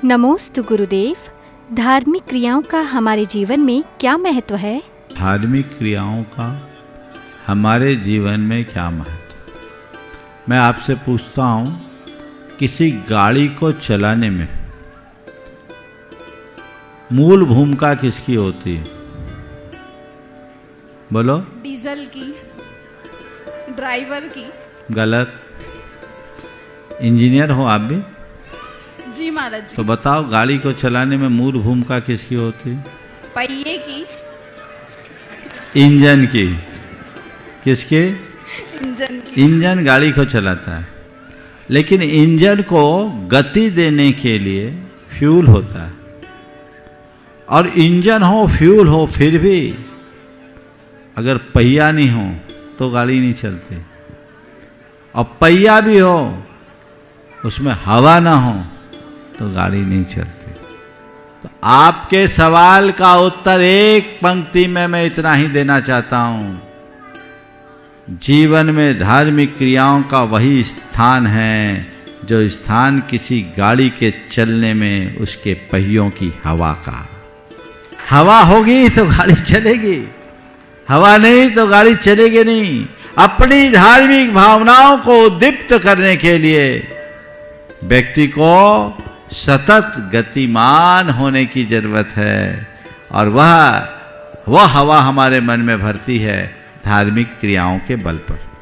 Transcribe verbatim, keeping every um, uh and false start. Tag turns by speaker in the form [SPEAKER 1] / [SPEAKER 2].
[SPEAKER 1] नमोस्तु गुरुदेव। धार्मिक क्रियाओं का हमारे जीवन में क्या महत्व है?
[SPEAKER 2] धार्मिक क्रियाओं का हमारे जीवन में क्या महत्व? मैं आपसे पूछता हूँ, किसी गाड़ी को चलाने में मूल भूमिका किसकी होती है? बोलो।
[SPEAKER 3] डीजल की, ड्राइवर की।
[SPEAKER 2] गलत। इंजीनियर हो आप भी?
[SPEAKER 3] जी महाराज जी।
[SPEAKER 2] तो बताओ, गाड़ी को चलाने में मूल भूमिका किसकी होती है?
[SPEAKER 3] पहिए की,
[SPEAKER 2] इंजन की। किसके?
[SPEAKER 3] इंजन की।
[SPEAKER 2] इंजन गाड़ी को चलाता है, लेकिन इंजन को गति देने के लिए फ्यूल होता है। और इंजन हो, फ्यूल हो, फिर भी अगर पहिया नहीं हो तो गाड़ी नहीं चलती। और पहिया भी हो, उसमें हवा ना हो तो गाड़ी नहीं चलती। तो आपके सवाल का उत्तर एक पंक्ति में मैं इतना ही देना चाहता हूं। जीवन में धार्मिक क्रियाओं का वही स्थान है जो स्थान किसी गाड़ी के चलने में उसके पहियों की हवा का। हवा होगी तो गाड़ी चलेगी, हवा नहीं तो गाड़ी चलेगी नहीं। अपनी धार्मिक भावनाओं को उद्दीप्त करने के लिए व्यक्ति को सतत गतिमान होने की जरूरत है, और वह वह हवा हमारे मन में भरती है धार्मिक क्रियाओं के बल पर।